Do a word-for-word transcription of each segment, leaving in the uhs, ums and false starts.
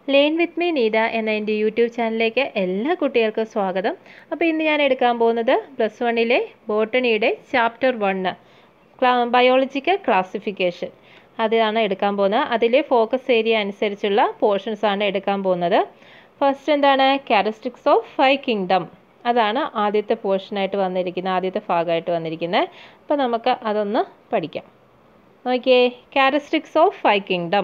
Learn with me Neetha എന്ന എൻ്റെ YouTube ചാനലിലേക്ക് എല്ലാ കുട്ടികൾക്കും സ്വാഗതം. അപ്പോൾ ഇന്ന് ഞാൻ എടുക്കാൻ പോകുന്നത് പ്ലസ് വണ്ണിലെ ബോട്ടണിയുടെ ചാപ്റ്റർ വണ്ണ് ബയോളജിക്കൽ ക്ലാസിഫിക്കേഷൻ അതാണ് എടുക്കാൻ പോകുന്നത്. അതിലെ ഫോക്കസ് ഏരിയ അനുസരിച്ചുള്ള പോർഷൻസ് ആണ് എടുക്കാൻ പോകുന്നത്. ഫസ്റ്റ് എന്താണ് ക്യാരക്ടറിസ്റ്റിക്സ് ഓഫ് ഫൈവ് കിങ്ഡം, അതാണ് ആദ്യത്തെ പോർഷനായിട്ട് വന്നിരിക്കുന്നത്, ആദ്യത്തെ ഭാഗമായിട്ട് വന്നിരിക്കുന്നത്. അപ്പോൾ നമുക്ക് അതൊന്ന് പഠിക്കാം. നോക്കിയേ, ക്യാരക്ടറിസ്റ്റിക്സ് ഓഫ് ഫൈവ് കിങ്ഡം.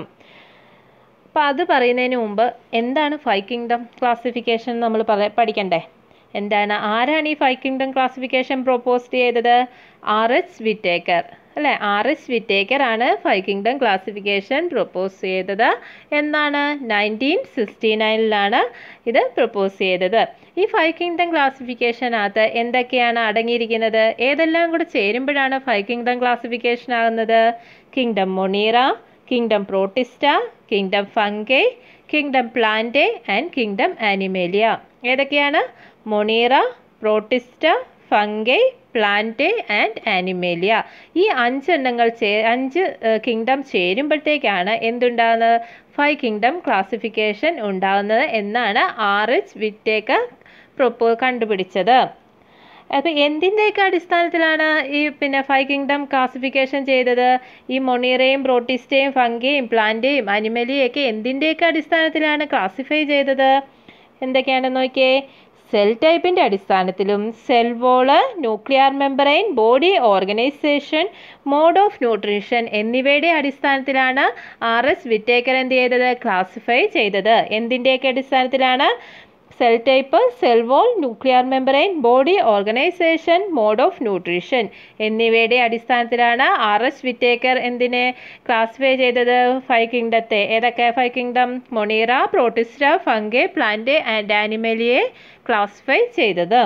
അപ്പോൾ അത് പറയുന്നതിന് മുമ്പ് എന്താണ് ഫൈവ് കിങ്ഡം ക്ലാസിഫിക്കേഷൻ നമ്മൾ പറ പഠിക്കണ്ടേ. എന്താണ്, ആരാണ് ഈ ഫൈവ് കിങ്ഡം ക്ലാസിഫിക്കേഷൻ പ്രൊപ്പോസ് ചെയ്തത്? ആർ എച്ച് വിറ്റേക്കർ അല്ലേ. ആർ എച്ച് വിറ്റേക്കർ ആണ് ഫൈവ് കിങ്ഡം ക്ലാസിഫിക്കേഷൻ പ്രൊപ്പോസ് ചെയ്തത്. എന്നാണ് നയൻറ്റീൻ സിക്സ്റ്റി നയനിലാണ് ഇത് പ്രൊപ്പോസ് ചെയ്തത്. ഈ ഫൈവ് കിങ്ഡം ക്ലാസിഫിക്കേഷനകത്ത് എന്തൊക്കെയാണ് അടങ്ങിയിരിക്കുന്നത്? ഏതെല്ലാം കൂടെ ചേരുമ്പോഴാണ് ഫൈവ് കിങ്ഡം ക്ലാസിഫിക്കേഷൻ ആകുന്നത്? Kingdom Monera, kingdom Protista, kingdom Fungi, kingdom Plantae and kingdom Animalia. ഏതൊക്കെയാണ്? Monera, Protista, Fungi, Plantae and Animalia. ഈ അഞ്ചെണ്ണങ്ങൾ ചേ അഞ്ച് കിങ്ഡം ചേരുമ്പോഴത്തേക്കാണ് എന്തുണ്ടാകുന്നത്? ഫൈവ് കിങ്ഡം ക്ലാസിഫിക്കേഷൻ ഉണ്ടാകുന്നത് എന്നാണ് ആർ എച്ച് വിറ്റേക്കർ പ്രൊപ്പോ കണ്ടുപിടിച്ചത്. അപ്പോൾ എന്തിൻ്റെയൊക്കെ അടിസ്ഥാനത്തിലാണ് ഈ പിന്നെ ഫൈവ് കിങ്ഡം ക്ലാസിഫിക്കേഷൻ ചെയ്തത്? ഈ മൊണീറയും പ്രോട്ടിസ്റ്റയും ഫംഗയും പ്ലാന്റേയും അനിമലിയൊക്കെ എന്തിൻ്റെയൊക്കെ അടിസ്ഥാനത്തിലാണ് ക്ലാസിഫൈ ചെയ്തത്? എന്തൊക്കെയാണെന്ന് നോക്കിയേ. സെൽ ടൈപ്പിൻ്റെ അടിസ്ഥാനത്തിലും cell wall, nuclear membrane, body organisation, mode of nutrition എന്നിവയുടെ അടിസ്ഥാനത്തിലാണ് ആർ എസ് വിറ്റേക്കർ എന്ത് ചെയ്തത്? ക്ലാസിഫൈ ചെയ്തത്. എന്തിൻ്റെയൊക്കെ അടിസ്ഥാനത്തിലാണ്? Cell type, cell wall, nuclear membrane, body organisation, mode of nutrition എന്നിവയുടെ അടിസ്ഥാനത്തിലാണ് ആർ എസ് വിറ്റേക്കർ എന്തിനെ ക്ലാസിഫൈ ചെയ്തത്? ഫൈവ് കിങ്ഡത്തെ. ഏതൊക്കെ five kingdom? Monera, Protista, Fungi, Plantae and ആനിമലിയെ ക്ലാസിഫൈ ചെയ്തത്.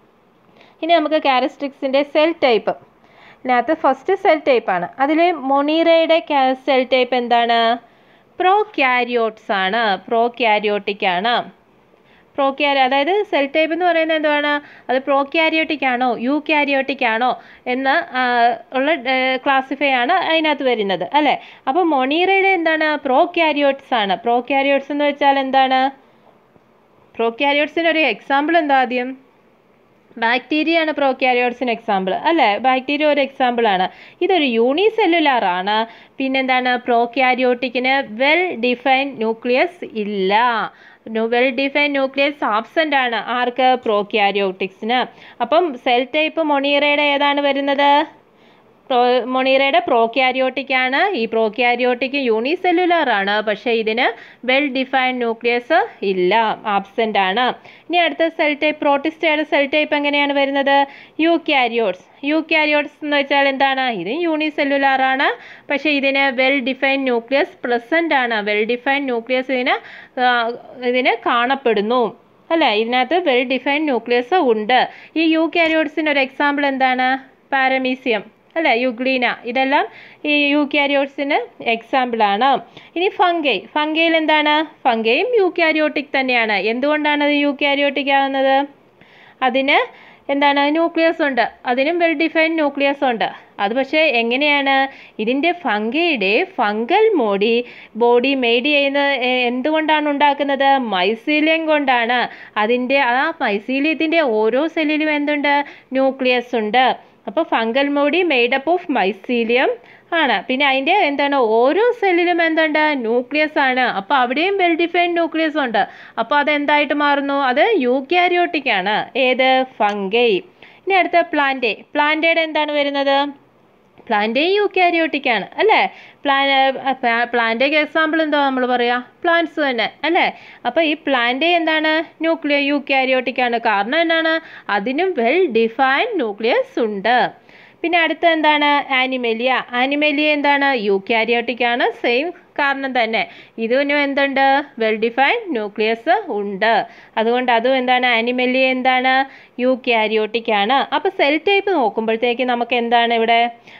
ഇനി നമുക്ക് ക്യാരക്ടറിസ്റ്റിക്സിൻ്റെ സെൽ ടൈപ്പ്. ഇതിനകത്ത് ഫസ്റ്റ് സെൽ ടൈപ്പാണ്. അതിൽ മൊണീറയുടെ സെൽ ടൈപ്പ് എന്താണ്? പ്രോ ക്യാരിയോട്സ് ആണ്, പ്രോ ക്യാരിയോട്ടിക് ആണ്. പ്രോക്യാരി അതായത് സെൽ ടൈപ്പ് എന്ന് പറയുന്നത് എന്താണ്? അത് പ്രോക്യാരിയോട്ടിക് ആണോ യു ക്യാരിയോട്ടിക് ആണോ എന്ന് ഉള്ള ക്ലാസിഫൈ ആണ് അതിനകത്ത് വരുന്നത് അല്ലേ. അപ്പോൾ മൊണീറയുടെ എന്താണ്? പ്രോക്യാരിയോട്സ് ആണ്. പ്രോക്യാരിയോട്സ് എന്ന് വെച്ചാൽ എന്താണ്? പ്രോക്യാരിയോട്സിന് ഒരു എക്സാമ്പിൾ എന്താ? ആദ്യം ബാക്ടീരിയ ആണ് പ്രോക്യാരിയോട്സിന് എക്സാമ്പിൾ അല്ലേ. ബാക്ടീരിയ ഒരു എക്സാമ്പിളാണ്. ഇതൊരു യൂണിസെല്ലുലാർ ആണ്. പിന്നെന്താണ്? പ്രോക്യാരിയോട്ടിക്കിന് വെൽ ഡിഫൈൻഡ് ന്യൂക്ലിയസ് ഇല്ല. വെൽ ഡിഫൈൻ ന്യൂക്ലിയസ് ആബ്സെൻ്റ് ആണ്. ആർക്ക്? പ്രോക്യാരിയോട്ടിക്സിന്. അപ്പം സെൽ ടൈപ്പ് മൊണീറയുടെ ഏതാണ് വരുന്നത്? പ്രോ മൊണീറയുടെ പ്രോക്യാരിയോട്ടിക് ആണ്. ഈ പ്രോക്യാരിയോട്ടിക് യൂണിസെല്ലുലാർ ആണ്, പക്ഷേ ഇതിന് വെൽ ഡിഫൈൻഡ് ന്യൂക്ലിയസ് ഇല്ല, ആബ്സെൻ്റ് ആണ്. ഇനി അടുത്ത സെൽ ടൈപ്പ് പ്രോട്ടിസ്റ്റയുടെ സെൽ ടൈപ്പ് എങ്ങനെയാണ് വരുന്നത്? യു ക്യാരിയോട്സ്. യു ക്യാരിയോട്സ് എന്ന് വെച്ചാൽ എന്താണ്? ഇതും യൂണിസെല്ലുലാർ ആണ്, പക്ഷേ ഇതിന് വെൽ ഡിഫൈൻഡ് ന്യൂക്ലിയസ് പ്രസൻ്റ് ആണ്. വെൽ ഡിഫൈൻഡ് ന്യൂക്ലിയസ് ഇതിന് ഇതിന് കാണപ്പെടുന്നു അല്ലേ. ഇതിനകത്ത് വെൽ ഡിഫൈൻഡ് ന്യൂക്ലിയസ് ഉണ്ട്. ഈ യു ക്യാരിയോട്സിന് ഒരു എക്സാമ്പിൾ എന്താണ്? പാരമീസിയം അല്ലേ, യുഗ്ലീന, ഇതെല്ലാം ഈ യു ക്യാരിയോട്സിന് എക്സാമ്പിളാണ്. ഇനി ഫംഗൈ. ഫംഗൈയിൽ എന്താണ്? ഫംഗൈയും യു ക്യാരിയോട്ടിക് തന്നെയാണ്. എന്തുകൊണ്ടാണ് അത് യു ക്യാരിയോട്ടിക് ആകുന്നത്? അതിന് എന്താണ്? ന്യൂക്ലിയസ് ഉണ്ട്. അതിനും വെൽ ഡിഫൈൻഡ് ന്യൂക്ലിയസ് ഉണ്ട്. അത് പക്ഷേ എങ്ങനെയാണ്? ഇതിൻ്റെ ഫംഗയുടെ ഫംഗൽ മോഡി ബോഡി മെയ്ഡ് ചെയ്യുന്നത് എന്തുകൊണ്ടാണ് ഉണ്ടാക്കുന്നത്? മൈസീലിയം കൊണ്ടാണ്. അതിൻ്റെ ആ മൈസീലിയത്തിൻ്റെ ഓരോ സെല്ലിലും എന്തുണ്ട്? ന്യൂക്ലിയസ് ഉണ്ട്. അപ്പോൾ fungal body made up of mycelium ആണ്. പിന്നെ അതിൻ്റെ എന്താണ്? ഓരോ സെല്ലിലും എന്തുണ്ട്? ന്യൂക്ലിയസ് ആണ്. അപ്പോൾ അവിടെയും വെൽ ഡിഫൈൻഡ് ന്യൂക്ലിയസ് ഉണ്ട്. അപ്പോൾ അതെന്തായിട്ട് മാറുന്നു? അത് യൂക്യാരിയോട്ടിക് ആണ്. ഏത്? ഫംഗൈ. ഇനി അടുത്ത പ്ലാന്റേ. പ്ലാന്റേയുടെ എന്താണ് വരുന്നത്? പ്ലാന്റേ യൂക്യാരിയോട്ടിക് ആണ് അല്ലേ. പ്ലാൻ പ്ലാന്റേക്ക് എക്സാമ്പിൾ എന്താ നമ്മൾ പറയുക? പ്ലാന്റ്സ് തന്നെ അല്ലേ. അപ്പോൾ ഈ പ്ലാന്റേ എന്താണ്? ന്യൂക്ലിയർ യൂക്യാരിയോട്ടിക് ആണ്. കാരണം എന്താണ്? അതിനും വെൽ ഡിഫൈൻഡ് ന്യൂക്ലിയസ് ഉണ്ട്. പിന്നെ അടുത്ത എന്താണ്? ആനിമേലിയ. ആനിമേലിയ എന്താണ്? യൂക്യാരിയോട്ടിക് ആണ്. സെയിം കാരണം തന്നെ. ഇതിനും എന്തുണ്ട്? വെൽ ഡിഫൈൻഡ് ന്യൂക്ലിയസ് ഉണ്ട്. അതുകൊണ്ട് അതും എന്താണ്? ആനിമേലിയ എന്താണ്? യൂക്യാരിയോട്ടിക് ആണ്. അപ്പോൾ സെൽ ടൈപ്പ് നോക്കുമ്പോഴത്തേക്ക് നമുക്ക് എന്താണ് ഇവിടെ?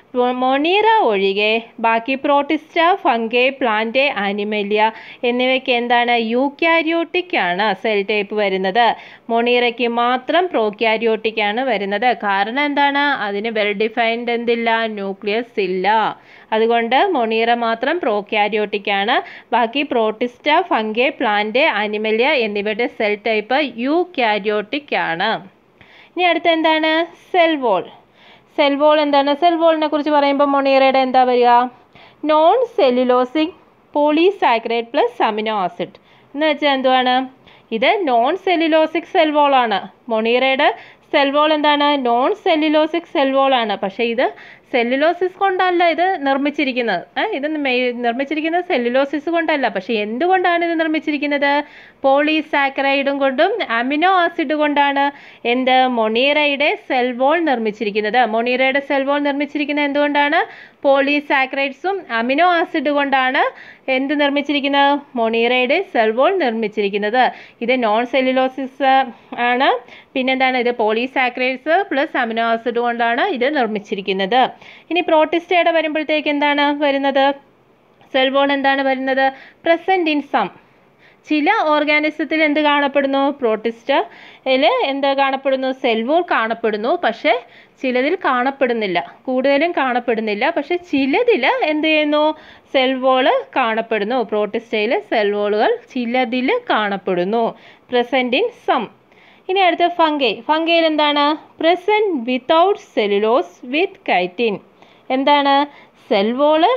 മൊണീറ ഒഴികെ ബാക്കി പ്രോട്ടിസ്റ്റ, ഫംഗൈ, പ്ലാന്റേ, ആനിമേലിയ എന്നിവയ്ക്ക് എന്താണ്? യൂക്യാരിയോട്ടിക് ആണ് സെൽ ടൈപ്പ് വരുന്നത്. മൊണീറയ്ക്ക് മാത്രം പ്രോക്യാരിയോട്ടിക് ആണ് വരുന്നത്. കാരണം എന്താണ്? അതിന് വെൽ ഡിഫൈൻഡ് എന്തില്ല? ന്യൂക്ലിയസ് ഇല്ല. അതുകൊണ്ട് മൊണീറ മാത്രം പ്രോക്യാരിയോട്ടിക് ആണ്. ബാക്കി പ്രോട്ടിസ്റ്റ, ഫംഗെ, പ്ലാന്റ്, ആനിമലിയ എന്നിവയുടെ സെൽ ടൈപ്പ് യൂക്യാരിയോട്ടിക് ആണ്. ഇനി അടുത്ത എന്താണ്? Cell wall. സെൽ വോൾ എന്താണ്? സെൽ വോളിനെ കുറിച്ച് പറയുമ്പോൾ മൊണീറയുടെ എന്താ വരിക? Non cellulosic polysaccharide plus amino acid എന്ന് വെച്ചാൽ എന്തുവാണ്? ഇത് നോൺ സെല്ലുലോസിക് സെൽ വോൾ ആണ്. മൊണീറയുടെ സെൽ വോൾ എന്താണ്? നോൺ സെല്ലുലോസിക് സെൽ വോൾ ആണ്. പക്ഷേ ഇത് സെല്ലുലോസിസ് കൊണ്ടല്ല ഇത് നിർമ്മിച്ചിരിക്കുന്നത്. ഇത് നിർമ്മിച്ചിരിക്കുന്നത് സെല്ലുലോസിസ് കൊണ്ടല്ല. പക്ഷേ എന്തുകൊണ്ടാണ് ഇത് നിർമ്മിച്ചിരിക്കുന്നത്? പോളിസാക്കറൈഡും കൊണ്ടും അമിനോ ആസിഡ് കൊണ്ടാണ് എന്ത് മൊണീറയുടെ സെൽ വോൾ നിർമ്മിച്ചിരിക്കുന്നത്. മൊണീറയുടെ സെൽ വോൾ നിർമ്മിച്ചിരിക്കുന്നത് എന്തുകൊണ്ടാണ്? പോളിസാക്കറൈഡ്സും അമിനോ ആസിഡ് കൊണ്ടാണ് എന്ത് നിർമ്മിച്ചിരിക്കുന്നത്? മൊണീറയുടെ സെൽ വോൾ നിർമ്മിച്ചിരിക്കുന്നത്. ഇത് നോൺ സെല്ലുലോസിസ് ആണ്. പിന്നെന്താണ്? ഇത് പോളിസാക്കറൈഡ്സ് പ്ലസ് അമിനോ ആസിഡ് കൊണ്ടാണ് ഇത് നിർമ്മിച്ചിരിക്കുന്നത്. ഇനി പ്രോട്ടിസ്റ്റയുടെ വരുമ്പോഴത്തേക്ക് എന്താണ് വരുന്നത്? സെൽ വോൾ എന്താണ് വരുന്നത്? Present in some. ചില ഓർഗാനിസത്തിൽ എന്ത് കാണപ്പെടുന്നു? പ്രോട്ടിസ്റ്റയിൽ എന്ത് കാണപ്പെടുന്നു? സെൽ വോൾ കാണപ്പെടുന്നു. പക്ഷേ ചിലതിൽ കാണപ്പെടുന്നില്ല. കൂടുതലും കാണപ്പെടുന്നില്ല. പക്ഷെ ചിലതിൽ എന്ത് ചെയ്യുന്നു? സെൽ വോൾ കാണപ്പെടുന്നു. പ്രോട്ടിസ്റ്റയിൽ സെൽ വോളുകൾ ചിലതിൽ കാണപ്പെടുന്നു. Present in some. ഇനി അടുത്ത ഫംഗൈ. ഫംഗൈയിൽ എന്താണ്? Present without cellulose with chitin. എന്താണ്? സെൽ വോള്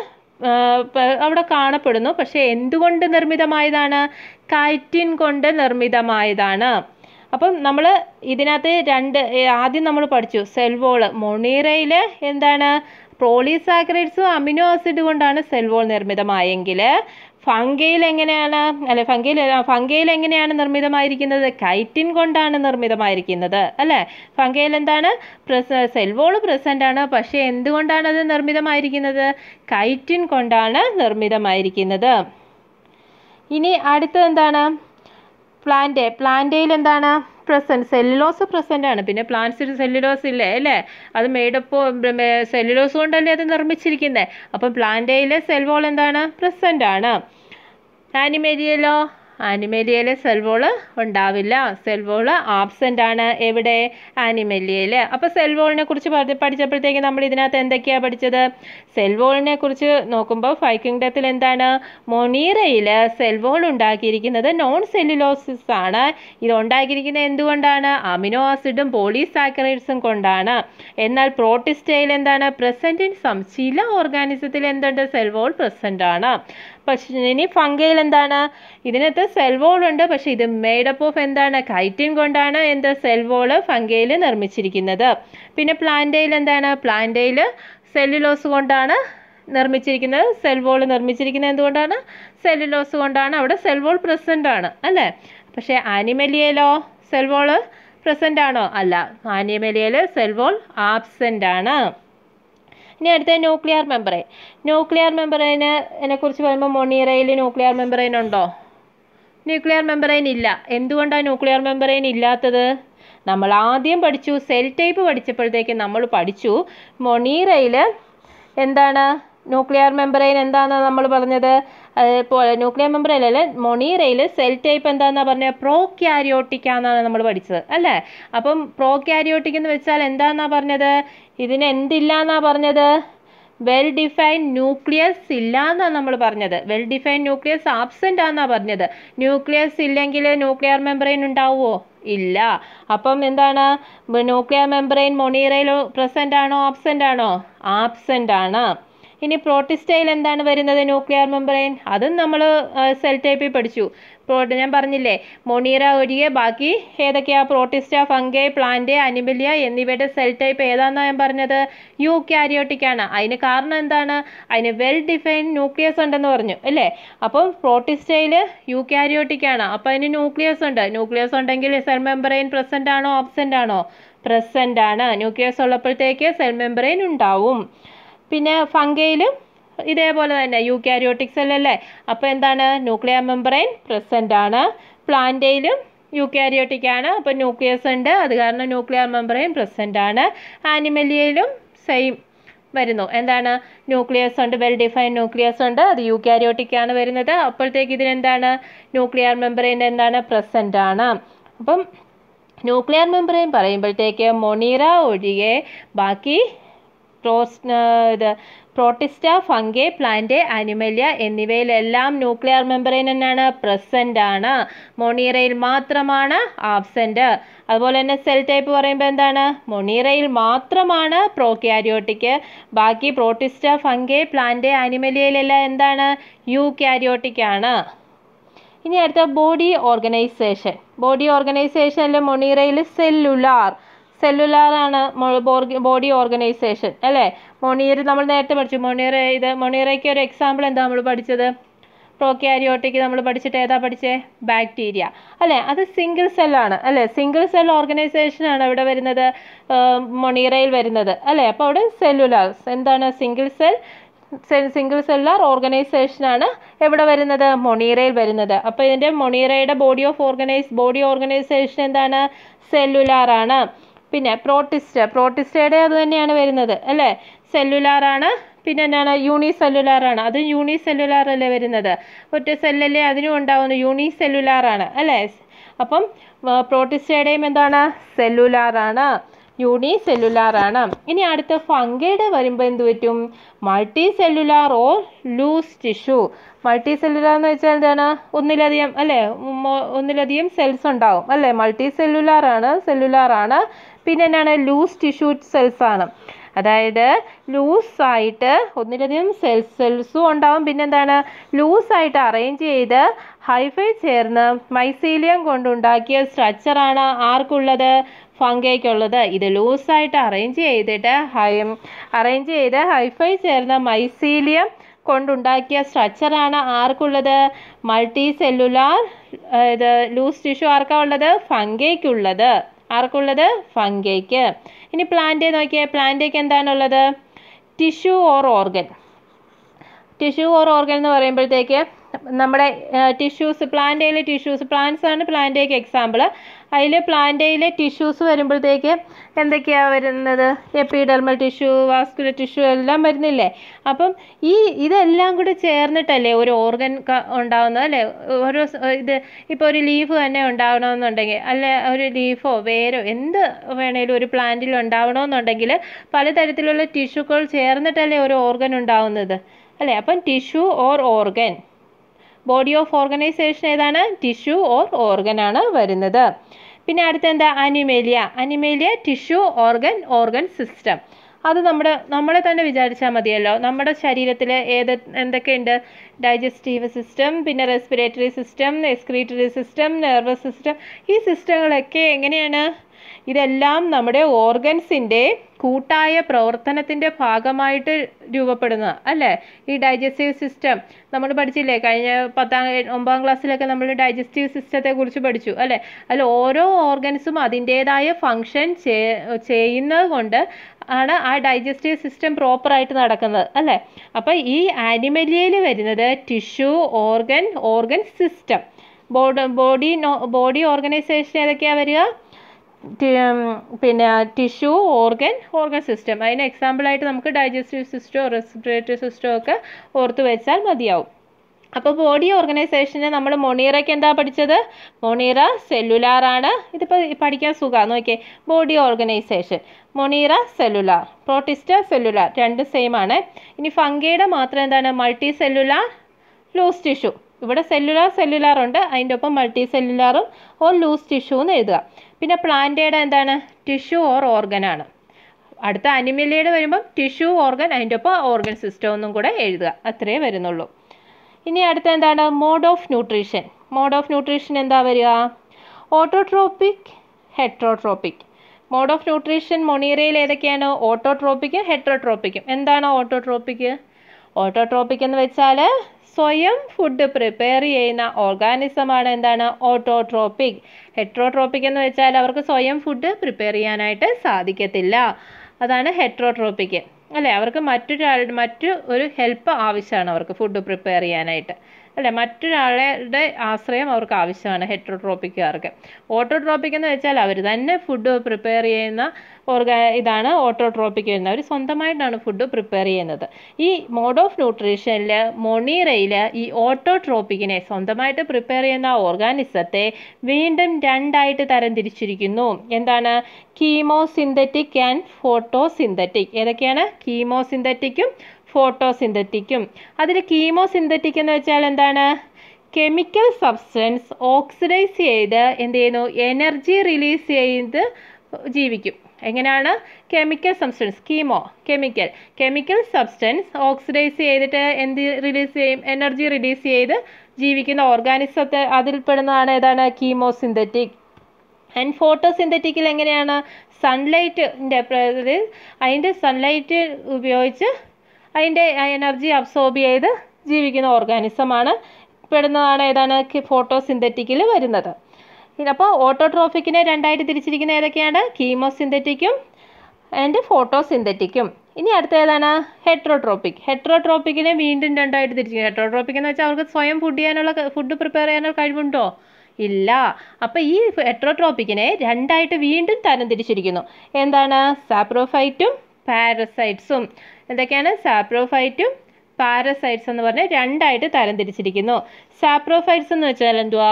അവിടെ കാണപ്പെടുന്നു. പക്ഷെ എന്തുകൊണ്ട് നിർമ്മിതമായതാണ്? കൈറ്റിൻ കൊണ്ട് നിർമ്മിതമായതാണ്. അപ്പം നമ്മൾ ഇതിനകത്ത് രണ്ട് ആദ്യം നമ്മൾ പഠിച്ചു സെൽ വോള്. മൊണീറയിൽ എന്താണ്? പോളിസാക്കറൈഡ്സും അമിനോ ആസിഡ് കൊണ്ടാണ് സെൽ വോൾ നിർമ്മിതമായെങ്കിൽ ഫംഗയിൽ എങ്ങനെയാണ്? അല്ലെ ഫംഗയിൽ ഫംഗയിൽ എങ്ങനെയാണ് നിർമ്മിതമായിരിക്കുന്നത്? കൈറ്റിൻ കൊണ്ടാണ് നിർമ്മിതമായിരിക്കുന്നത് അല്ലേ? ഫംഗയിൽ എന്താണ്? പ്രസ സെൽ വോൾ പ്രസന്റ് ആണ്. പക്ഷേ എന്തുകൊണ്ടാണ് അത് നിർമ്മിതമായിരിക്കുന്നത്? കൈറ്റിൻ കൊണ്ടാണ് നിർമ്മിതമായിരിക്കുന്നത്. ഇനി അടുത്തത് എന്താണ്? പ്ലാന്റ്. പ്ലാന്റയിൽ എന്താണ്? പ്രസന്റ് സെല്ലുലോസ് പ്രസന്റ് ആണ്. പിന്നെ പ്ലാന്റ്സിൽ സെല്ലുലോസ് ഇല്ലേ അല്ലേ? അത് മെയ്ഡപ്പ് സെല്ലുലോസ് കൊണ്ടല്ലേ അത് നിർമ്മിച്ചിരിക്കുന്നത്. അപ്പം പ്ലാന്റയിൽ സെൽ വോൾ എന്താണ്? പ്രസന്റ് ആണ്. ആനിമേലിയയിലോ? ആനിമേലിയയിലെ സെൽ വോൾ ഉണ്ടാവില്ല. സെൽ വോൾ ആബ്സെന്റ് ആണ്. എവിടെ? ആനിമേലിയയിൽ. അപ്പോൾ സെൽ വോളിനെ കുറിച്ച് പഠിച്ചപ്പോഴത്തേക്ക് നമ്മൾ ഇതിനകത്ത് എന്തൊക്കെയാണ് പഠിച്ചത്? സെൽ വോളിനെ കുറിച്ച് നോക്കുമ്പോൾ ഫൈവ് കിങ്ഡത്തിൽ എന്താണ്? മൊണീറയിൽ സെൽ വോൾ ഉണ്ടാക്കിയിരിക്കുന്നത് നോൺ സെല്ലുലോസിസ് ആണ്. ഇത് ഉണ്ടാക്കിയിരിക്കുന്നത് എന്തുകൊണ്ടാണ്? അമിനോ ആസിഡും പോളിസാക്കറൈഡ്സും കൊണ്ടാണ്. എന്നാൽ പ്രോട്ടിസ്റ്റയിൽ എന്താണ്? Present in some. ചില ഓർഗാനിസത്തിൽ എന്തുണ്ട്? സെൽ വോൾ പ്രസന്റ് ആണ്. പക്ഷേ ഇനി ഫംഗയിൽ എന്താണ്? ഇതിനകത്ത് സെൽ വോൾ ഉണ്ട്. പക്ഷേ ഇത് മെയ്ഡപ്പ് ഓഫ് എന്താണ്? കൈറ്റിൻ കൊണ്ടാണ് എന്ത് സെൽ വോൾ ഫംഗയിൽ നിർമ്മിച്ചിരിക്കുന്നത്. പിന്നെ പ്ലാന്റയിൽ എന്താണ്? പ്ലാന്റയിൽ സെല്ലുലോസ് കൊണ്ടാണ് നിർമ്മിച്ചിരിക്കുന്നത്. സെൽ വോൾ നിർമ്മിച്ചിരിക്കുന്നത് എന്തുകൊണ്ടാണ്? സെല്ലുലോസ് കൊണ്ടാണ്. അവിടെ സെൽ വോൾ പ്രസന്റ് ആണ് അല്ലേ? പക്ഷേ ആനിമലിയയിലോ സെൽ വോൾ പ്രസന്റ് ആണോ? അല്ല. ആനിമലിയയിൽ സെൽ വോൾ ആബ്സെന്റ് ആണ്. ഇനി അടുത്ത ന്യൂക്ലിയർ മെമ്പറൈൻ. ന്യൂക്ലിയർ മെമ്പറൈനെ കുറിച്ച് പറയുമ്പോൾ മൊണീറയിൽ ന്യൂക്ലിയർ മെമ്പറൈൻ ഉണ്ടോ? ന്യൂക്ലിയർ മെമ്പറൈൻ ഇല്ല. എന്തുകൊണ്ടാണ് ന്യൂക്ലിയർ മെമ്പറൈൻ ഇല്ലാത്തത്? നമ്മൾ ആദ്യം പഠിച്ചു സെൽ ടൈപ്പ് പഠിച്ചപ്പോഴത്തേക്ക് നമ്മൾ പഠിച്ചു മൊണീറയിൽ എന്താണ്? ന്യൂക്ലിയർ മെമ്പറൈൻ എന്താണെന്നാണ് നമ്മൾ പറഞ്ഞത്? ഇപ്പോൾ ന്യൂക്ലിയർ മെമ്പറൈൻ അല്ലേ മൊണീറയിൽ സെൽ ടൈപ്പ് എന്താണെന്നാണ് പറഞ്ഞത്? പ്രോക്യാരിയോട്ടിക് ആണെന്നാണ് നമ്മൾ പഠിച്ചത് അല്ലേ? അപ്പം പ്രോക്യാരിയോട്ടിക് എന്ന് വെച്ചാൽ എന്താണെന്നാണ് പറഞ്ഞത്? ഇതിന് എന്തില്ല എന്നാണ് പറഞ്ഞത്? വെൽ ഡിഫൈൻഡ് ന്യൂക്ലിയസ് ഇല്ല എന്നാണ് നമ്മൾ പറഞ്ഞത്. വെൽ ഡിഫൈൻഡ് ന്യൂക്ലിയസ് ആബ്സെന്റ് ആണെന്നാണ് പറഞ്ഞത്. ന്യൂക്ലിയസ് ഇല്ലെങ്കിൽ ന്യൂക്ലിയർ മെമ്പറൈൻ ഉണ്ടാവുമോ? ഇല്ല. അപ്പം എന്താണ്? ന്യൂക്ലിയർ മെമ്പറൈൻ മൊണീറയിൽ പ്രസന്റ് ആണോ ആബ്സെന്റ് ആണോ? ആബ്സെന്റ് ആണ്. ഇനി പ്രോട്ടിസ്റ്റയിൽ എന്താണ് വരുന്നത്? Nuclear membrane. അതും നമ്മൾ സെൽ ടൈപ്പിൽ പഠിച്ചു. പ്രോട്ട് ഞാൻ പറഞ്ഞില്ലേ മൊണീറ ഒഴികെ ബാക്കി ഏതൊക്കെയാ? പ്രോട്ടിസ്റ്റ, ഫംഗൈ, പ്ലാന്റ്, അനിമലിയ എന്നിവയുടെ സെൽ ടൈപ്പ് ഏതാണെന്നാണ് ഞാൻ പറഞ്ഞത്? യൂക്യാരിയോട്ടിക് ആണ്. അതിന് കാരണം എന്താണ്? അതിന് വെൽ ഡിഫൈൻഡ് ന്യൂക്ലിയസ് ഉണ്ടെന്ന് പറഞ്ഞു അല്ലേ? അപ്പം പ്രോട്ടിസ്റ്റയിൽ യൂക്യാരിയോട്ടിക് ആണ്. അപ്പം അതിന് ന്യൂക്ലിയസ് ഉണ്ട്. ന്യൂക്ലിയസ് ഉണ്ടെങ്കിൽ സെൽ മെമ്പറൈൻ പ്രസന്റ് ആണോ ആബ്സെന്റ് ആണോ? പ്രസന്റ് ആണ്. ന്യൂക്ലിയസ് ഉള്ളപ്പോഴത്തേക്ക് സെൽ മെമ്പറൈൻ ഉണ്ടാവും. പിന്നെ ഫംഗയിലും ഇതേപോലെ തന്നെ യൂക്യാരിയോട്ടിക് സെൽ അല്ലേ? അപ്പോൾ എന്താണ്? ന്യൂക്ലിയർ മെമ്പറൈൻ പ്രസന്റ് ആണ്. പ്ലാന്റയിലും യൂക്യാരിയോട്ടിക് ആണ്. അപ്പോൾ ന്യൂക്ലിയസ് ഉണ്ട്. അത് കാരണം ന്യൂക്ലിയർ മെമ്പറൈൻ പ്രസന്റ് ആണ്. ആനിമലിയയിലും സെയിം വരുന്നു. എന്താണ്? ന്യൂക്ലിയസ് ഉണ്ട്. വെൽ ഡിഫൈൻഡ് ന്യൂക്ലിയസ് ഉണ്ട്. അത് യൂക്യാരിയോട്ടിക് ആണ് വരുന്നത്. അപ്പോഴത്തേക്ക് ഇതിനെന്താണ്? ന്യൂക്ലിയർ മെമ്പറൈൻ എന്താണ്? പ്രസന്റ് ആണ്. അപ്പം ന്യൂക്ലിയർ മെമ്പറൈൻ പറയുമ്പോഴത്തേക്ക് മൊണീറ ഒഴികെ ബാക്കി പ്രോസ് ഇത് പ്രോട്ടിസ്റ്റ, ഫംഗെ, പ്ലാന്റ്, ആനിമലിയ എന്നിവയിലെല്ലാം ന്യൂക്ലിയർ മെമ്പറൈൻ എന്നാണ് പ്രസന്റ് ആണ്. മൊണീറയിൽ മാത്രമാണ് ആബ്സെന്റ്. അതുപോലെ തന്നെ സെൽ ടൈപ്പ് പറയുമ്പോൾ എന്താണ്? മൊണീറയിൽ മാത്രമാണ് പ്രോക്യാരിയോട്ടിക്. ബാക്കി പ്രോട്ടിസ്റ്റ, ഫംഗെ, പ്ലാന്റ്, ആനിമലിയയിലെല്ലാം എന്താണ്? യൂക്യാരിയോട്ടിക് ആണ്. ഇനി അടുത്ത ബോഡി ഓർഗനൈസേഷൻ. ബോഡി ഓർഗനൈസേഷനിൽ മൊണീറയിൽ സെല്ലുലാർ സെല്ലുലാർ ആണ് ബോഡി ഓർഗനൈസേഷൻ അല്ലേ. മൊണീറ നമ്മൾ നേരത്തെ പഠിച്ചു. മൊണീറ ഇത് മൊണീറയ്ക്ക് ഒരു എക്സാമ്പിൾ എന്താ നമ്മൾ പഠിച്ചത്? പ്രോക്യാരിയോട്ടിക് നമ്മൾ പഠിച്ചിട്ട് ഏതാ പഠിച്ചേ? ബാക്ടീരിയ അല്ലേ. അത് സിംഗിൾ സെല്ലാണ് അല്ലേ. സിംഗിൾ സെൽ ഓർഗനൈസേഷനാണ് ഇവിടെ വരുന്നത്, മൊണീറയിൽ വരുന്നത് അല്ലേ. അപ്പോൾ അവിടെ സെല്ലുലാർ എന്താണ്? സിംഗിൾ സെൽ സിംഗിൾ സെല്ലുലാർ ഓർഗനൈസേഷനാണ് എവിടെ വരുന്നത്? മൊണീറയിൽ വരുന്നത്. അപ്പോൾ ഇതിൻ്റെ മൊണീറയുടെ body of organise body organisation എന്താണ്? സെല്ലുലാർ ആണ്. പിന്നെ പ്രോട്ടിസ്റ്റ പ്രോട്ടിസ്റ്റയുടെ അത് തന്നെയാണ് വരുന്നത് അല്ലേ. സെല്ലുലാർ ആണ്. പിന്നെ എന്താണ്? യൂണി സെല്ലുലാർ ആണ്. അത് യൂണി സെല്ലുലാർ അല്ലേ വരുന്നത്. ഒറ്റ സെല്ലല്ലേ അതിനും ഉണ്ടാവുന്നു. യൂണി സെല്ലുലാർ ആണ് അല്ലേ. അപ്പം പ്രോട്ടിസ്റ്റയുടെയും എന്താണ്? സെല്ലുലാർ ആണ്, യൂണി സെല്ലുലാർ ആണ്. ഇനി അടുത്ത ഫംഗയുടെ വരുമ്പോൾ എന്ത് പറ്റും? Multi cellular or loose tissue. Multi cellular എന്ന് വെച്ചാൽ എന്താണ്? ഒന്നിലധികം അല്ലേ, ഒന്നിലധികം സെൽസ് ഉണ്ടാവും അല്ലേ. മൾട്ടി സെല്ലുലാർ ആണ്, സെല്ലുലാർ ആണ്. പിന്നെ എന്താണ്? ലൂസ് ടിഷ്യൂ സെൽസ് ആണ്. അതായത് ലൂസായിട്ട് ഒന്നിലധികം സെൽസ് സെൽസും ഉണ്ടാവും. പിന്നെന്താണ്? ലൂസായിട്ട് അറേഞ്ച് ചെയ്ത് ഹൈഫൈ ചേർന്ന് മൈസീലിയം കൊണ്ടുണ്ടാക്കിയ സ്ട്രക്ചറാണ് ആർക്കുള്ളത്? ഫംഗയ്ക്കുള്ളത്. ഇത് ലൂസായിട്ട് അറേഞ്ച് ചെയ്തിട്ട് ഹൈ അറേഞ്ച് ചെയ്ത് ഹൈഫൈ ചേർന്ന മൈസീലിയം കൊണ്ടുണ്ടാക്കിയ സ്ട്രക്ചറാണ് ആർക്കുള്ളത്? മൾട്ടി സെല്ലുലാർ ഇത് ലൂസ് ടിഷ്യൂ ആർക്കാ ഉള്ളത്? ഫംഗയ്ക്കുള്ളത്. ആർക്കുള്ളത്? ഫംഗയ്ക്ക്. ഇനി പ്ലാന്റ് നോക്കിയേ. പ്ലാന്റേക്ക് എന്താണുള്ളത്? Tissue or organ. Tissue or organ എന്ന് പറയുമ്പോഴത്തേക്ക് നമ്മുടെ ടിഷ്യൂസ്, പ്ലാന്റയിലെ ടിഷ്യൂസ്, പ്ലാന്റ്സ് ആണ് പ്ലാന്റേക്ക് എക്സാമ്പിൾ. അതിൽ പ്ലാന്റയിലെ ടിഷ്യൂസ് വരുമ്പോഴത്തേക്ക് എന്തൊക്കെയാണ് വരുന്നത്? എപ്പിഡെർമൽ ടിഷ്യൂ, വാസ്കുലർ ടിഷ്യൂ എല്ലാം വരുന്നില്ലേ. അപ്പം ഈ ഇതെല്ലാം കൂടി ചേർന്നിട്ടല്ലേ ഒരു ഓർഗൻ ഉണ്ടാവുന്നത് അല്ലേ. ഓരോ ഇത് ഇപ്പോൾ ഒരു ലീഫ് തന്നെ ഉണ്ടാവണമെന്നുണ്ടെങ്കിൽ, അല്ലെ ഒരു ലീഫോ വേരോ എന്ത് വേണേലും ഒരു പ്ലാന്റിൽ ഉണ്ടാവണമെന്നുണ്ടെങ്കിൽ പലതരത്തിലുള്ള ടിഷ്യൂകൾ ചേർന്നിട്ടല്ലേ ഒരു ഓർഗൻ ഉണ്ടാവുന്നത് അല്ലേ. അപ്പം tissue or organ, body of organisation ഏതാണ്? ടിഷ്യൂ ഓർ ഓർഗൻ ആണ് വരുന്നത്. പിന്നെ അടുത്ത എന്താ? Animalia. Animalia tissue organ organ system. അത് നമ്മുടെ നമ്മളെ തന്നെ വിചാരിച്ചാൽ മതിയല്ലോ. നമ്മുടെ ശരീരത്തിൽ ഏത് എന്തൊക്കെയുണ്ട്? ഡൈജസ്റ്റീവ് സിസ്റ്റം, പിന്നെ respiratory system, excretory system, nervous system. ഈ സിസ്റ്റങ്ങളൊക്കെ എങ്ങനെയാണ്? ഇതെല്ലാം നമ്മുടെ ഓർഗൻസിൻ്റെ കൂട്ടായ പ്രവർത്തനത്തിൻ്റെ ഭാഗമായിട്ട് രൂപപ്പെടുന്ന അല്ലേ. ഈ ഡൈജസ്റ്റീവ് സിസ്റ്റം നമ്മൾ പഠിച്ചില്ലേ കഴിഞ്ഞ പത്താം ഒമ്പതാം ക്ലാസ്സിലൊക്കെ നമ്മൾ ഡൈജസ്റ്റീവ് സിസ്റ്റത്തെ കുറിച്ച് പഠിച്ചു അല്ലേ. അതിൽ ഓരോ ഓർഗൻസും അതിൻ്റേതായ ഫങ്ഷൻ ചെയ്യുന്നത് കൊണ്ട് ആണ് ആ ഡൈജസ്റ്റീവ് സിസ്റ്റം പ്രോപ്പറായിട്ട് നടക്കുന്നത് അല്ലേ. അപ്പോൾ ഈ ആനിമലിയയിൽ വരുന്നത് tissue organ organ system. Body body body organisation ഏതൊക്കെയാണ് വരിക? പിന്നെ ടിഷ്യൂ ഓർഗൻ ഓർഗൻ സിസ്റ്റം. അതിന് എക്സാമ്പിളായിട്ട് നമുക്ക് ഡൈജസ്റ്റീവ് സിസ്റ്റമോ റെസ്പിറേറ്ററി സിസ്റ്റമോ ഒക്കെ ഓർത്ത് വെച്ചാൽ മതിയാവും. അപ്പോൾ ബോഡി ഓർഗനൈസേഷന് നമ്മൾ മൊണീറയ്ക്ക് എന്താ പഠിച്ചത്? മൊണീറ സെല്ലുലാർ ആണ്. ഇതിപ്പോൾ പഠിക്കാൻ സുഖമാണ്. നോക്കിയേ, body organisation Monera cellular, Protista cellular, രണ്ട് സെയിം ആണ്. ഇനി ഫംഗയുടെ മാത്രം എന്താണ്? Multi cellular loose tissue. ഇവിടെ സെല്ലുലാർ സെല്ലുലാർ ഉണ്ട്, അതിൻ്റെ ഒപ്പം മൾട്ടി സെല്ലുലാറും ഓർ ലൂസ് ടിഷ്യൂ എന്ന് എഴുതുക. പിന്നെ പ്ലാന്റയുടെ എന്താണ്? ടിഷ്യൂ ഓർ ഓർഗൻ ആണ്. അടുത്ത അനിമലിയയുടെ വരുമ്പം ടിഷ്യൂ ഓർഗൻ, അതിൻ്റെ ഒപ്പം ഓർഗൻ സിസ്റ്റം ഒന്നും കൂടെ എഴുതുക. അത്രേ വരുന്നുള്ളൂ. ഇനി അടുത്ത എന്താണ്? Mode of nutrition. Mode of nutrition എന്താ വരിക? Autotrophic, heterotrophic. Mode of nutrition Monera ഏതൊക്കെയാണ്? ഓട്ടോട്രോപ്പിക്കും ഹെട്രോട്രോപ്പിക്കും. എന്താണ് ഓട്ടോട്രോപ്പിക്? ഓട്ടോട്രോപ്പിക് എന്ന് വെച്ചാൽ സ്വയം ഫുഡ് പ്രിപ്പയർ ചെയ്യുന്ന ഓർഗാനിസമാണ് എന്താണ്? ഓട്ടോട്രോപ്പിക്. ഹെട്രോട്രോപ്പിക് എന്ന് വെച്ചാൽ അവർക്ക് സ്വയം ഫുഡ് പ്രിപ്പയർ ചെയ്യാനായിട്ട് സാധിക്കത്തില്ല. അതാണ് ഹെട്രോട്രോപ്പിക് അല്ലേ. അവർക്ക് മറ്റൊരാളുടെ മറ്റു ഒരു ഹെൽപ്പ് ആവശ്യമാണ് അവർക്ക് ഫുഡ് പ്രിപ്പയർ ചെയ്യാനായിട്ട് അല്ലേ, മറ്റൊരാളുടെ ആശ്രയം അവർക്ക് ആവശ്യമാണ് ഹെറ്ററോട്രോപ്പിക്കുകാർക്ക്. ഓട്ടോട്രോപ്പിക് എന്ന് വെച്ചാൽ അവർ തന്നെ ഫുഡ് പ്രിപ്പയർ ചെയ്യുന്ന ഓർഗാ ഇതാണ് ഓട്ടോട്രോപ്പിക് വരുന്നത്. അവർ സ്വന്തമായിട്ടാണ് ഫുഡ് പ്രിപ്പയർ ചെയ്യുന്നത്. ഈ മോഡ് ഓഫ് ന്യൂട്രീഷനിൽ മൊണീറയിൽ ഈ ഓട്ടോട്രോപ്പിക്കിനെ സ്വന്തമായിട്ട് പ്രിപ്പയർ ചെയ്യുന്ന ഓർഗാനിസത്തെ വീണ്ടും രണ്ടായിട്ട് തരംതിരിച്ചിരിക്കുന്നു. എന്താണ്? Chemosynthetic and photosynthetic. ഏതൊക്കെയാണ്? കീമോസിന്തറ്റിക്കും ഫോട്ടോസിന്തറ്റിക്കും. അതിൽ കീമോസിന്തറ്റിക് എന്ന് വെച്ചാൽ എന്താണ്? കെമിക്കൽ സബ്സ്റ്റൻസ് ഓക്സിഡൈസ് ചെയ്ത് എന്ത് ചെയ്യുന്നു? എനർജി റിലീസ് ചെയ്ത് ജീവിക്കും. എങ്ങനെയാണ്? Chemical substance, chemo chemical chemical substance oxidise ചെയ്തിട്ട് എന്ത് റിലീസ് ചെയ്യും? എനർജി റിലീസ് ചെയ്ത് ജീവിക്കുന്ന ഓർഗാനിസത്തെ അതിൽപ്പെടുന്നതാണ് ഏതാണ്? കീമോസിന്തറ്റിക്. ആൻഡ് ഫോട്ടോസിന്തറ്റിക്കിൽ എങ്ങനെയാണ്? സൺലൈറ്റിൻ്റെ അതിൻ്റെ സൺലൈറ്റ് ഉപയോഗിച്ച് അതിൻ്റെ എനർജി അബ്സോർബ് ചെയ്ത് ജീവിക്കുന്ന ഓർഗാനിസമാണ് പെടുന്നതാണ് ഏതാണ്? ഫോട്ടോസിന്തറ്റിക്കിൽ വരുന്നത്. അപ്പോൾ ഓട്ടോട്രോഫിക്കിനെ രണ്ടായിട്ട് തിരിച്ചിരിക്കുന്ന ഏതൊക്കെയാണ്? കീമോസിന്തറ്റിക്കും ആൻഡ് ഫോട്ടോസിന്തറ്റിക്കും. ഇനി അടുത്ത ഏതാണ്? ഹെറ്ററോട്രോപ്പിക്. ഹെറ്ററോട്രോപ്പിക്കിനെ വീണ്ടും രണ്ടായിട്ട് തിരിച്ചിരിക്കും. ഹെറ്ററോട്രോപ്പിക് എന്ന് വെച്ചാൽ അവർക്ക് സ്വയം ഫുഡ് ചെയ്യാനുള്ള ഫുഡ് പ്രിപ്പയർ ചെയ്യാനുള്ള കഴിവുണ്ടോ? ഇല്ല. അപ്പോൾ ഈ ഹെറ്ററോട്രോപ്പിക്കിനെ രണ്ടായിട്ട് വീണ്ടും തരംതിരിച്ചിരിക്കുന്നു. എന്താണ്? സാപ്രോഫൈറ്റും പാരസൈറ്റ്സും. എന്തൊക്കെയാണ്? സാപ്രോഫൈറ്റും പാരസൈറ്റ്സ് എന്ന് പറഞ്ഞ് രണ്ടായിട്ട് തരംതിരിച്ചിരിക്കുന്നു. സാപ്രോഫൈറ്റ്സ് എന്ന് വെച്ചാൽ എന്തുവാ?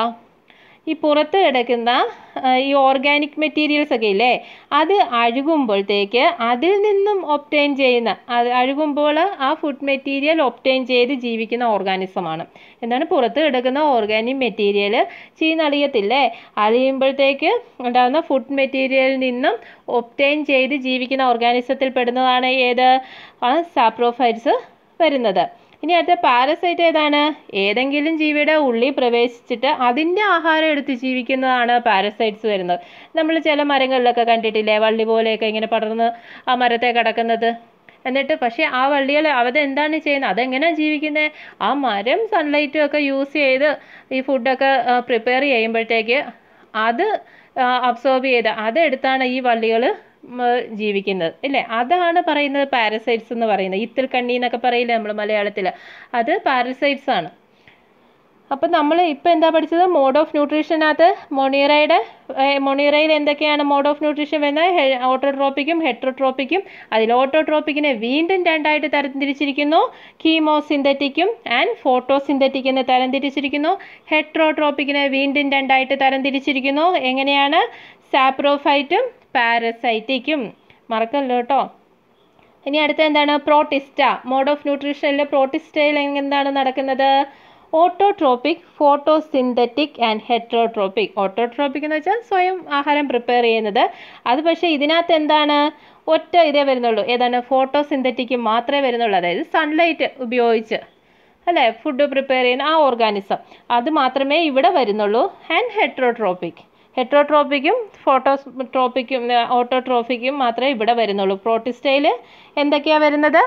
ഈ പുറത്ത് കിടക്കുന്ന ഈ ഓർഗാനിക് മെറ്റീരിയൽസ് ഒക്കെ ഇല്ലേ, അത് അഴുകുമ്പോഴത്തേക്ക് അതിൽ നിന്നും ഒപ്റ്റെയിൻ ചെയ്യുന്ന, അത് അഴുകുമ്പോൾ ആ ഫുഡ് മെറ്റീരിയൽ ഒപ്റ്റെയിൻ ചെയ്ത് ജീവിക്കുന്ന ഓർഗാനിസമാണ്. എന്താണ്? പുറത്ത് കിടക്കുന്ന ഓർഗാനിക് മെറ്റീരിയൽ ചീഞ്ഞളിയത്തില്ലേ, അളിയുമ്പോഴത്തേക്ക് ഉണ്ടാകുന്ന ഫുഡ് മെറ്റീരിയലിൽ നിന്നും ഒപ്റ്റെയിൻ ചെയ്ത് ജീവിക്കുന്ന ഓർഗാനിസത്തിൽ പെടുന്നതാണ് ഏത്? ആ സാപ്രോഫൈറ്റ്സ് വരുന്നത്. ഇനി അടുത്ത പാരസൈറ്റ് ഏതാണ്? ഏതെങ്കിലും ജീവിയുടെ ഉള്ളിൽ പ്രവേശിച്ചിട്ട് അതിൻ്റെ ആഹാരം എടുത്ത് ജീവിക്കുന്നതാണ് പാരസൈറ്റ്സ് വരുന്നത്. നമ്മൾ ചില മരങ്ങളിലൊക്കെ കണ്ടിട്ടില്ലേ, വള്ളി പോലെയൊക്കെ ഇങ്ങനെ പടർന്ന് ആ മരത്തെ കിടക്കുന്നത്. എന്നിട്ട് പക്ഷേ ആ വള്ളികൾ അതെന്താണ് ചെയ്യുന്നത്? അതെങ്ങനെയാണ് ജീവിക്കുന്നത്? ആ മരം സൺലൈറ്റും ഒക്കെ യൂസ് ചെയ്ത് ഈ ഫുഡൊക്കെ പ്രിപ്പയർ ചെയ്യുമ്പോഴത്തേക്ക് അത് അബ്സോർബ് ചെയ്ത് അതെടുത്താണ് ഈ വള്ളികൾ ജീവിക്കുന്നത് ഇല്ലേ? അതാണ് പറയുന്നത് പാരസൈറ്റ്സ് എന്ന് പറയുന്നത്. ഇത്തിൽ കണ്ണി എന്നൊക്കെ പറയില്ലേ നമ്മൾ മലയാളത്തിൽ, അത് പാരസൈറ്റ്സ് ആണ്. അപ്പം നമ്മൾ ഇപ്പം എന്താ പഠിച്ചത്? മോഡ് ഓഫ് ന്യൂട്രീഷനകത്ത് മൊണീറയുടെ മൊണീറയിൽ എന്തൊക്കെയാണ് മോഡ് ഓഫ് ന്യൂട്രീഷൻ വരുന്നത്? ഓട്ടോട്രോപ്പിക്കും ഹെറ്ററോട്രോപ്പിക്കും. അതിൽ ഓട്ടോട്രോപ്പിക്കിനെ വീണ്ടും രണ്ടായിട്ട് തരംതിരിച്ചിരിക്കുന്നു. കീമോസിന്തറ്റിക്കും ആൻഡ് ഫോട്ടോസിന്തറ്റിക് എന്ന് തരംതിരിച്ചിരിക്കുന്നു. ഹെറ്ററോട്രോപ്പിക്കിനെ വീണ്ടും രണ്ടായിട്ട് തരംതിരിച്ചിരിക്കുന്നു. എങ്ങനെയാണ്? സാപ്രോഫൈറ്റും പാരസൈറ്റിക്കും. മറക്കല്ലോ കേട്ടോ. ഇനി അടുത്ത എന്താണ്? പ്രോട്ടിസ്റ്റ. മോഡ് ഓഫ് ന്യൂട്രീഷനിലെ പ്രോട്ടിസ്റ്റയിൽ എന്താണ് നടക്കുന്നത്? Autotrophic, photosynthetic and heterotrophic. Autotrophic എന്ന് വെച്ചാൽ സ്വയം ആഹാരം പ്രിപ്പയർ ചെയ്യുന്നത്. അത് പക്ഷേ ഇതിനകത്ത് എന്താണ്? ഒറ്റ ഇതേ വരുന്നുള്ളൂ. ഏതാണ്? ഫോട്ടോസിന്തറ്റിക് മാത്രമേ വരുന്നുള്ളൂ. അതായത് സൺലൈറ്റ് ഉപയോഗിച്ച് അല്ലേ ഫുഡ് പ്രിപ്പയർ ചെയ്യുന്ന ആ ഓർഗാനിസം, അത് മാത്രമേ ഇവിടെ വരുന്നുള്ളൂ. ആൻഡ് ഹെറ്ററോട്രോപ്പിക് ഹെറ്ററോട്രോപ്പിക്കും ഫോട്ടോട്രോപ്പിക്കും ഓട്ടോട്രോപ്പിക്കും മാത്രമേ ഇവിടെ വരുന്നുള്ളൂ. പ്രോട്ടിസ്റ്റയിൽ എന്തൊക്കെയാണ് വരുന്നത്?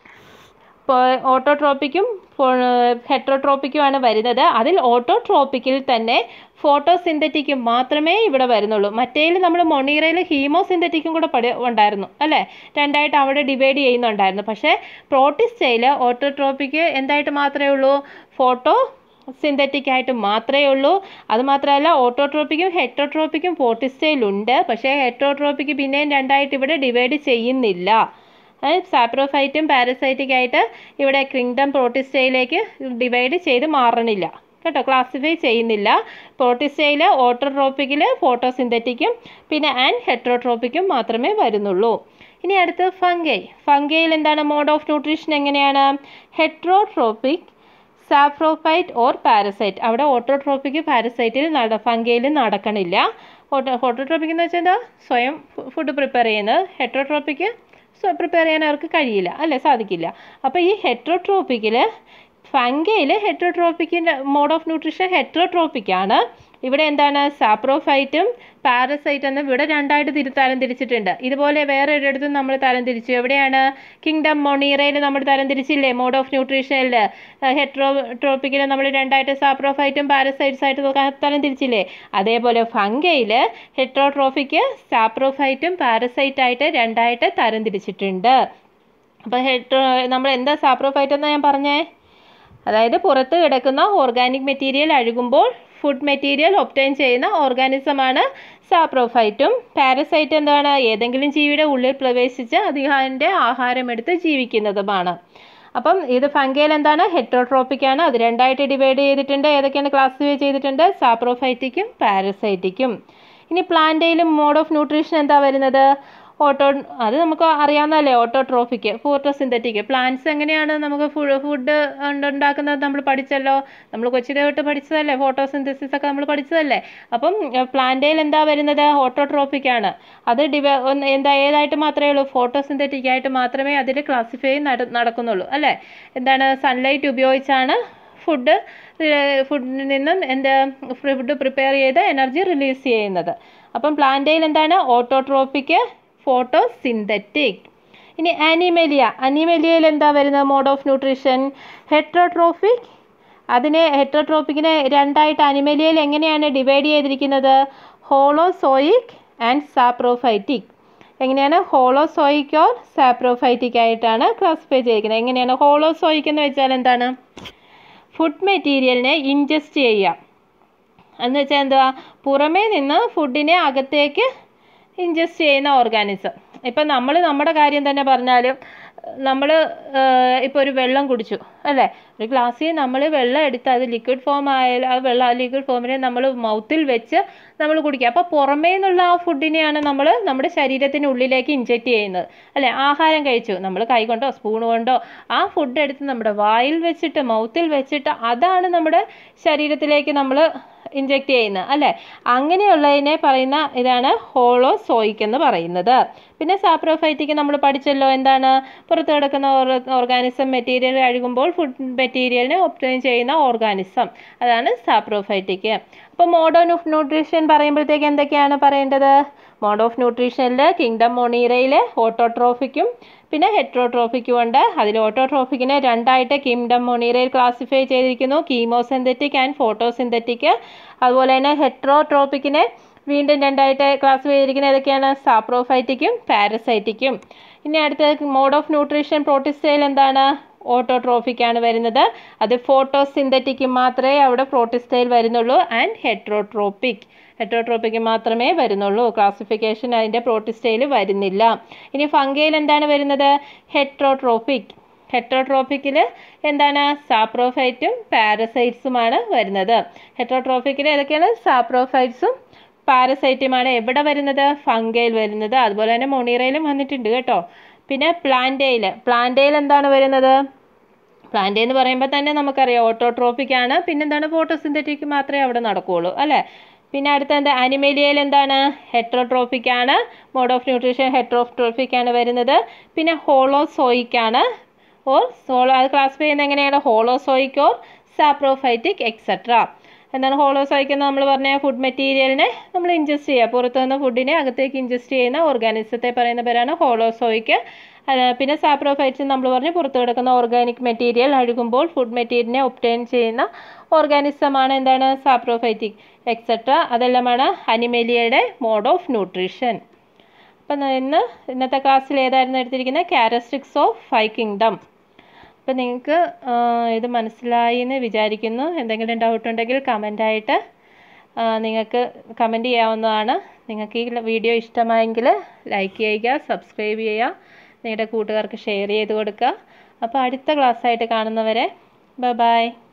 ഓട്ടോട്രോപ്പിക്കും ഹെറ്ററോട്രോപ്പിക്കുമാണ് വരുന്നത്. അതിൽ ഓട്ടോട്രോപ്പിക്കിൽ തന്നെ ഫോട്ടോസിന്തറ്റിക്കും മാത്രമേ ഇവിടെ വരുന്നുള്ളൂ. മറ്റേതിൽ നമ്മൾ മൊണീറയിൽ ഹീമോസിന്തറ്റിക്കും കൂടെ പഠി ഉണ്ടായിരുന്നു അല്ലേ, രണ്ടായിട്ട് അവിടെ ഡിവൈഡ് ചെയ്യുന്നുണ്ടായിരുന്നു. പക്ഷേ പ്രോട്ടിസ്റ്റയിൽ ഓട്ടോട്രോപ്പിക്ക് എന്തായിട്ട് മാത്രമേ ഉള്ളൂ? ഫോട്ടോ സിന്തറ്റിക് ആയിട്ട് മാത്രമേ ഉള്ളൂ. അതുമാത്രമല്ല ഓട്ടോട്രോപ്പിക്കും ഹെറ്ററോട്രോപ്പിക്കും പ്രോട്ടിസ്റ്റയിലുണ്ട്. പക്ഷേ ഹെറ്ററോട്രോപ്പിക്ക് പിന്നെയും രണ്ടായിട്ട് ഇവിടെ ഡിവൈഡ് ചെയ്യുന്നില്ല. സാപ്രോഫൈറ്റും പാരസൈറ്റിക് ആയിട്ട് ഇവിടെ കിങ്ഡം പ്രോട്ടിസ്റ്റയിലേക്ക് ഡിവൈഡ് ചെയ്ത് മാറണില്ല കേട്ടോ, ക്ലാസിഫൈ ചെയ്യുന്നില്ല. പ്രോട്ടിസ്റ്റയിൽ ഓട്ടോട്രോപ്പിക്കിൽ ഫോട്ടോസിന്തറ്റിക്കും പിന്നെ ആൻഡ് ഹെറ്ററോട്രോപ്പിക്കും മാത്രമേ വരുന്നുള്ളൂ. ഇനി അടുത്ത് ഫംഗൈ. ഫംഗൈയിൽ എന്താണ് മോഡ് ഓഫ് ന്യൂട്രീഷൻ? എങ്ങനെയാണ്? Heterotrophic, saprophyte or parasite. അവിടെ ഓട്ടോട്രോപ്പിക് പാരസൈറ്റിൽ നട ഫംഗൈയിൽ നടക്കണില്ല. ഓട്ടോ ഓട്ടോട്രോപ്പിക് എന്ന് വെച്ചാൽ എന്താ? സ്വയം ഫുഡ് പ്രിപ്പയർ ചെയ്യുന്നത്. ഹെറ്ററോട്രോപ്പിക്ക് പ്രിപ്പയർ ചെയ്യാൻ അവർക്ക് കഴിയില്ല അല്ലേ, സാധിക്കില്ല. അപ്പോൾ ഈ ഹെറ്ററോട്രോപ്പിക്കിൽ ഫംഗൈയിൽ ഹെറ്ററോട്രോപ്പിക്കിൻ്റെ മോഡ് ഓഫ് ന്യൂട്രീഷൻ ഹെറ്ററോട്രോപ്പിക്കാണ്. ഇവിടെ എന്താണ്? സാപ്രോഫൈറ്റും പാരസൈറ്റ് എന്ന് ഇവിടെ രണ്ടായിട്ട് തിരി തരം തിരിച്ചിട്ടുണ്ട്. ഇതുപോലെ വേറെ ഒരിടത്തും നമ്മൾ തരം തിരിച്ചു. എവിടെയാണ്? കിങ്ഡം മൊണീറയിൽ നമ്മൾ തരം തിരിച്ചില്ലേ മോഡ് ഓഫ് ന്യൂട്രീഷനിൽ? ഹെറ്ററോട്രോപ്പിക്കിൽ നമ്മൾ രണ്ടായിട്ട് സാപ്രോഫൈറ്റും പാരസൈറ്റ്സ് ആയിട്ട് തരം തിരിച്ചില്ലേ? അതേപോലെ ഫംഗൈയിൽ ഹെറ്ററോട്രോഫിക്ക് സാപ്രോഫൈറ്റും പാരസൈറ്റായിട്ട് രണ്ടായിട്ട് തരം തിരിച്ചിട്ടുണ്ട്. അപ്പോൾ ഹെറ്ററോ നമ്മൾ എന്താ സാപ്രോഫൈറ്റ് എന്നാണ് ഞാൻ പറഞ്ഞേ? അതായത് പുറത്ത് കിടക്കുന്ന ഓർഗാനിക് മെറ്റീരിയൽ അഴുകുമ്പോൾ ഫുഡ് മെറ്റീരിയൽ ഒബ്റ്റൈൻ ചെയ്യുന്ന ഓർഗാനിസമാണ് സാപ്രോഫൈറ്റും. പാരസൈറ്റ് എന്താണ്? ഏതെങ്കിലും ജീവിയുടെ ഉള്ളിൽ പ്രവേശിച്ച് അതിൻ്റെ ആഹാരമെടുത്ത് ജീവിക്കുന്നതുമാണ്. അപ്പം ഇത് ഫംഗയിൽ എന്താണ്? ഹെറ്ററോട്രോപ്പിക് ആണ്. അത് രണ്ടായിട്ട് ഡിവൈഡ് ചെയ്തിട്ടുണ്ട്. ഏതൊക്കെയാണ് ക്ലാസിഫൈ ചെയ്തിട്ടുണ്ട്? സാപ്രോഫൈറ്റിക്കും പാരസൈറ്റിക്കും. ഇനി പ്ലാന്റയിലും മോഡ് ഓഫ് ന്യൂട്രീഷൻ എന്താ വരുന്നത്? ഓട്ടോ അത് നമുക്ക് അറിയാവുന്നതല്ലേ, ഓട്ടോട്രോഫിക്, ഫോട്ടോസിന്തറ്റിക്. പ്ലാന്റ്സ് എങ്ങനെയാണ് നമുക്ക് ഫുഡ് ഉണ്ടാക്കുന്നത് നമ്മൾ പഠിച്ചല്ലോ, നമ്മൾ കൊച്ചിലെ തൊട്ട് പഠിച്ചതല്ലേ, ഫോട്ടോസിന്തസിസ് ഒക്കെ നമ്മൾ പഠിച്ചതല്ലേ. അപ്പം പ്ലാന്റയിൽ എന്താ വരുന്നത്? ഓട്ടോട്രോഫിക് ആണ്. അത് ഡിവ എന്താ ഏതായിട്ട് മാത്രമേ ഉള്ളൂ? ഫോട്ടോസിന്തറ്റിക് ആയിട്ട് മാത്രമേ അതിൽ ക്ലാസിഫൈ നടക്കുന്നുള്ളൂ അല്ലേ. എന്താണ്? സൺലൈറ്റ് ഉപയോഗിച്ചാണ് ഫുഡ് ഫുഡിൽ നിന്നും എന്താ ഫുഡ് പ്രിപ്പയർ ചെയ്ത് എനർജി റിലീസ് ചെയ്യുന്നത്. അപ്പം പ്ലാന്റയിൽ എന്താണ്? Autotrophic, photosynthetic. ഇനി ആനിമേലിയ. ആനിമേലിയയിൽ എന്താ വരുന്നത്? Mode of nutrition heterotrophic. അതിനെ ഹെറ്ററോട്രോഫിക്കിനെ രണ്ടായിട്ട് ആനിമേലിയയിൽ എങ്ങനെയാണ് ഡിവൈഡ് ചെയ്തിരിക്കുന്നത്? Holozoic and saprophytic. എങ്ങനെയാണ്? ഹോളോസോയിക് ഓർ സാപ്രോഫൈറ്റിക് ആയിട്ടാണ് ക്ലാസിഫൈ ചെയ്തിരിക്കുന്നത്. എങ്ങനെയാണ്? ഹോളോസോയിക് എന്ന് വെച്ചാൽ എന്താണ്? ഫുഡ് മെറ്റീരിയലിനെ ഇൻജസ്റ്റ് ചെയ്യുക എന്ന് വെച്ചാൽ എന്തുവാ? പുറമേ നിന്ന് ഫുഡിനെ അകത്തേക്ക് ഇൻജസ്റ്റ് ചെയ്യുന്ന ഓർഗാനിസം. ഇപ്പം നമ്മൾ നമ്മുടെ കാര്യം തന്നെ പറഞ്ഞാലും നമ്മൾ ഇപ്പോൾ ഒരു വെള്ളം കുടിച്ചു അല്ലേ, ഒരു ഗ്ലാസ്സിൽ നമ്മൾ വെള്ളം എടുത്ത് അത് ലിക്വിഡ് ഫോം ആയാലും ആ വെള്ളം ആ ലിക്വിഡ് ഫോമിനെ നമ്മൾ മൗത്തിൽ വെച്ച് നമ്മൾ കുടിക്കുക. അപ്പോൾ പുറമേ നിന്നുള്ള ആ ഫുഡിനെയാണ് നമ്മൾ നമ്മുടെ ശരീരത്തിനുള്ളിലേക്ക് ഇൻജെക്റ്റ് ചെയ്യുന്നത് അല്ലേ. ആഹാരം കഴിച്ചു, നമ്മൾ കൈ കൊണ്ടോ സ്പൂൺ കൊണ്ടോ ആ ഫുഡ് എടുത്ത് നമ്മുടെ വായിൽ വെച്ചിട്ട് മൗത്തിൽ വെച്ചിട്ട് അതാണ് നമ്മുടെ ശരീരത്തിലേക്ക് നമ്മൾ ഇൻജെക്റ്റ് ചെയ്യുന്നത് അല്ലേ. അങ്ങനെയുള്ളതിനെ പറയുന്ന ഇതാണ് ഹോളോസോയിക് എന്ന് പറയുന്നത്. പിന്നെ സാപ്രോഫൈറ്റിക് നമ്മൾ പഠിച്ചല്ലോ, എന്താണ്? പുറത്ത് കിടക്കുന്ന ഓർഗാനിസം മെറ്റീരിയൽ അഴുകുമ്പോൾ ഫുഡ് മെറ്റീരിയലിനെ ഒബ്റ്റൈൻ ചെയ്യുന്ന ഓർഗാനിസം, അതാണ് സാപ്രോഫൈറ്റിക്. അപ്പോൾ മോഡ് ഓഫ് ന്യൂട്രീഷൻ പറയുമ്പോഴത്തേക്ക് എന്തൊക്കെയാണ് പറയേണ്ടത്? മോഡ് ഓഫ് ന്യൂട്രീഷനിൽ കിങ്ഡം മൊണീറയിൽ ഓട്ടോട്രോഫിക്കും പിന്നെ ഹെറ്ററോട്രോഫിക്കും ഉണ്ട്. അതിൽ ഓട്ടോട്രോഫിക്കിനെ രണ്ടായിട്ട് കിങ്ഡം മൊണീറയിൽ ക്ലാസിഫൈ ചെയ്തിരിക്കുന്നു, കീമോസിന്തറ്റിക് ആൻഡ് ഫോട്ടോസിന്തറ്റിക്. അതുപോലെ തന്നെ ഹെറ്ററോട്രോഫിക്കിനെ വീണ്ടും രണ്ടായിട്ട് ക്ലാസിഫൈ ചെയ്തിരിക്കുന്നത് ഏതൊക്കെയാണ്? സാപ്രോഫൈറ്റിക്കും പാരസൈറ്റിക്കും. ഇനി അടുത്ത മോഡ് ഓഫ് ന്യൂട്രീഷൻ പ്രോട്ടിസ്റ്റയിൽ എന്താണ്? ഓട്ടോട്രോഫിക് ആണ് വരുന്നത്. അത് ഫോട്ടോസിന്തറ്റിക് മാത്രമേ അവിടെ പ്രോട്ടിസ്റ്റയിൽ വരുന്നുള്ളൂ. ആൻഡ് ഹെറ്ററോട്രോപ്പിക് ഹെറ്ററോട്രോപ്പിക് മാത്രമേ വരുന്നുള്ളൂ. ക്ലാസിഫിക്കേഷൻ അതിൻ്റെ പ്രോട്ടിസ്റ്റയിൽ വരുന്നില്ല. ഇനി ഫംഗയിൽ എന്താണ് വരുന്നത്? ഹെറ്ററോട്രോപ്പിക്. ഹെറ്ററോട്രോപ്പിക്കിൽ എന്താണ്? സാപ്രോഫൈറ്റും പാരസൈറ്റ്സുമാണ് വരുന്നത്. ഹെറ്ററോട്രോപ്പിക്കിൽ ഏതൊക്കെയാണ്? സാപ്രോഫൈറ്റ്സും പാരസൈറ്റുമാണ് എവിടെ വരുന്നത്? ഫംഗയിൽ വരുന്നത്. അതുപോലെ തന്നെ മൊണീറയിലും വന്നിട്ടുണ്ട് കേട്ടോ. പിന്നെ പ്ലാന്റയിൽ പ്ലാന്റയിൽ എന്താണ് വരുന്നത്? പ്ലാന്റ് എന്ന് പറയുമ്പോൾ തന്നെ നമുക്കറിയാം ഓട്ടോട്രോഫിക് ആണ്. പിന്നെന്താണ്? ഫോട്ടോസിന്തറ്റിക് മാത്രമേ അവിടെ നടക്കുകയുള്ളൂ അല്ലേ. പിന്നെ അടുത്ത എന്താ? ആനിമേലിയയിൽ എന്താണ്? ഹെറ്ററോട്രോഫിക് ആണ്. മോഡ് ഓഫ് ന്യൂട്രീഷൻ ഹെറ്ററോട്രോഫിക് ആണ് വരുന്നത്. പിന്നെ ഹോളോസോയിക് ആണ്. ഓർ സോളോ അത് ക്ലാസിഫൈ ചെയ്യുന്നത് എങ്ങനെയാണ്? Holozoic or saprophytic etcetera. എന്താണ് ഹോളോസോയിക് എന്ന് നമ്മൾ പറഞ്ഞ? ഫുഡ് മെറ്റീരിയലിനെ നമ്മൾ ഇൻജസ്റ്റ് ചെയ്യുക, പുറത്തു നിന്ന് ഫുഡിനെ അകത്തേക്ക് ഇൻജസ്റ്റ് ചെയ്യുന്ന ഓർഗാനിസത്തെ പറയുന്ന പേരാണ് ഹോളോസോയിക്. പിന്നെ സാപ്രോഫൈറ്റ്സ് നമ്മൾ പറഞ്ഞു പുറത്തു കിടക്കുന്ന ഓർഗാനിക് മെറ്റീരിയൽ അഴുകുമ്പോൾ ഫുഡ് മെറ്റീരിയലിനെ ഒബ്റ്റൈൻ ചെയ്യുന്ന ഓർഗാനിസമാണ് എന്താണ്? Saprophytic etcetera. അതെല്ലാമാണ് അനിമേലിയയുടെ മോഡ് ഓഫ് ന്യൂട്രീഷൻ. അപ്പം ഇന്ന് ഇന്നത്തെ ക്ലാസ്സിൽ ഏതായിരുന്നു എടുത്തിരിക്കുന്നത്? Characteristics of five kingdom. അപ്പം നിങ്ങൾക്ക് ഇത് മനസ്സിലായി എന്ന് വിചാരിക്കുന്നു. എന്തെങ്കിലും ഡൗട്ട് ഉണ്ടെങ്കിൽ കമൻ്റായിട്ട് നിങ്ങൾക്ക് കമൻറ്റ് ചെയ്യാവുന്നതാണ്. നിങ്ങൾക്ക് ഈ വീഡിയോ ഇഷ്ടമായെങ്കിൽ ലൈക്ക് ചെയ്യുക, സബ്സ്ക്രൈബ് ചെയ്യുക, നിങ്ങളുടെ കൂട്ടുകാർക്ക് ഷെയർ ചെയ്ത് കൊടുക്കുക. അപ്പോൾ അടുത്ത ക്ലാസ്സായിട്ട് കാണുന്നവരെ ബൈ ബൈ.